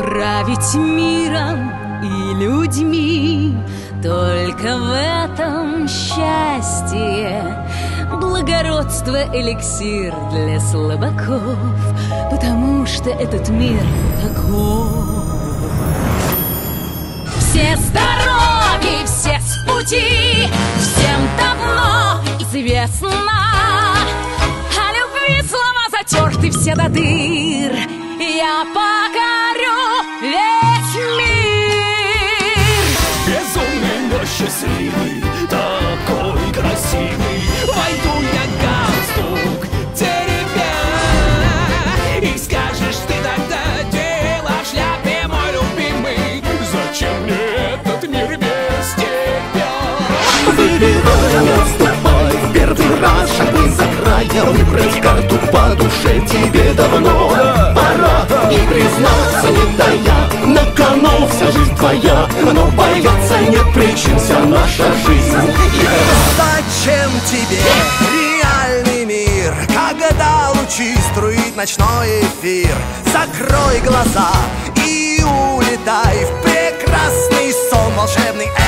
править миром и людьми. Только в этом счастье. Благородство эликсир для слабаков, потому что этот мир таков. Все с дороги, все с пути, всем давно известно. О любви слова затерты все до дыр. Я покорю весь мир. Безумный, но счастливый, такой красивый. Войду я галстук теребя, и скажешь ты тогда: дело в шляпе, мой любимый. Зачем мне этот мир без тебя? Выбирай, не отступай, в первый раз шагни за край. Выбрать карту по душе тебе давно пора. И признаться, не тая, на кону вся жизнь твоя. Но бояться нет причин, вся наша жизнь. Зачем тебе реальный мир, когда лучи струит ночной эфир? Закрой глаза и улетай в прекрасный сон волшебный.